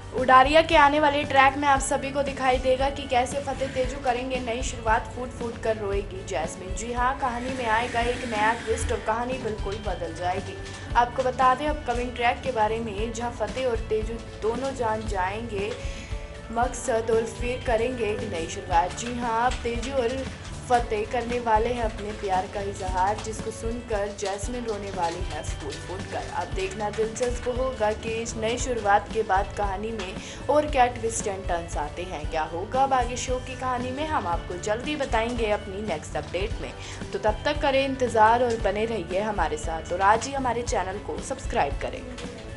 उडारिया के आने वाले ट्रैक में आप सभी को दिखाई देगा कि कैसे फतेह तेजू करेंगे नई शुरुआत। फूट फूट कर रोएगी जैस्मिन। जी हाँ, कहानी में आएगा एक नया ट्विस्ट और कहानी बिल्कुल बदल जाएगी। आपको बता दें अपकमिंग ट्रैक के बारे में, जहाँ फतेह और तेजू दोनों जान जाएंगे मकसद और फिर करेंगे एक नई शुरुआत। जी हाँ, अब तेजू और फतेह करने वाले हैं अपने प्यार का इजहार, जिसको सुनकर जैस्मिन रोने वाली है फूट फूट कर। अब देखना दिलचस्प होगा कि इस नई शुरुआत के बाद कहानी में और क्या ट्विस्ट एंड टर्न्स आते हैं। क्या होगा अब आगे शो की कहानी में, हम आपको जल्दी बताएंगे अपनी नेक्स्ट अपडेट में। तो तब तक करें इंतज़ार और बने रहिए हमारे साथ, और आज ही हमारे चैनल को सब्सक्राइब करें।